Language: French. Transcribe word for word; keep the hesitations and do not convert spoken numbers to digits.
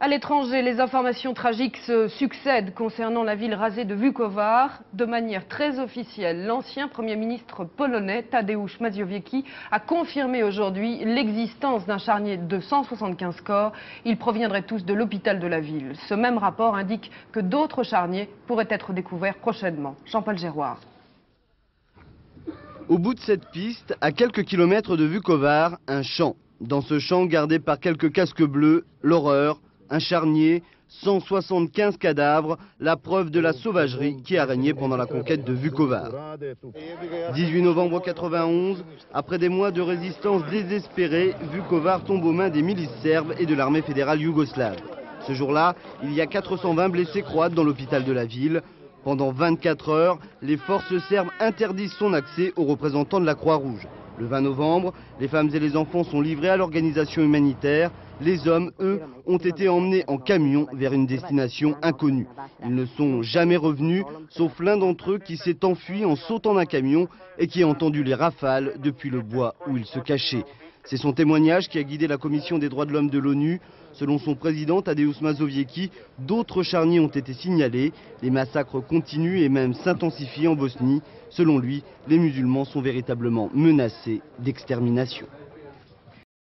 À l'étranger, les informations tragiques se succèdent concernant la ville rasée de Vukovar. De manière très officielle, l'ancien Premier ministre polonais Tadeusz Mazowiecki a confirmé aujourd'hui l'existence d'un charnier de cent soixante-quinze corps. Ils proviendraient tous de l'hôpital de la ville. Ce même rapport indique que d'autres charniers pourraient être découverts prochainement. Jean-Paul Géroard. Au bout de cette piste, à quelques kilomètres de Vukovar, un champ. Dans ce champ, gardé par quelques casques bleus, l'horreur. Un charnier, cent soixante-quinze cadavres, la preuve de la sauvagerie qui a régné pendant la conquête de Vukovar. dix-huit novembre quatre-vingt-onze, après des mois de résistance désespérée, Vukovar tombe aux mains des milices serbes et de l'armée fédérale yougoslave. Ce jour-là, il y a quatre cent vingt blessés croates dans l'hôpital de la ville. Pendant vingt-quatre heures, les forces serbes interdisent son accès aux représentants de la Croix-Rouge. Le vingt novembre, les femmes et les enfants sont livrés à l'organisation humanitaire. Les hommes, eux, ont été emmenés en camion vers une destination inconnue. Ils ne sont jamais revenus, sauf l'un d'entre eux qui s'est enfui en sautant d'un camion et qui a entendu les rafales depuis le bois où il se cachait. C'est son témoignage qui a guidé la Commission des droits de l'homme de l'ONU. Selon son président, Tadeusz Mazowiecki, d'autres charniers ont été signalés. Les massacres continuent et même s'intensifient en Bosnie. Selon lui, les musulmans sont véritablement menacés d'extermination.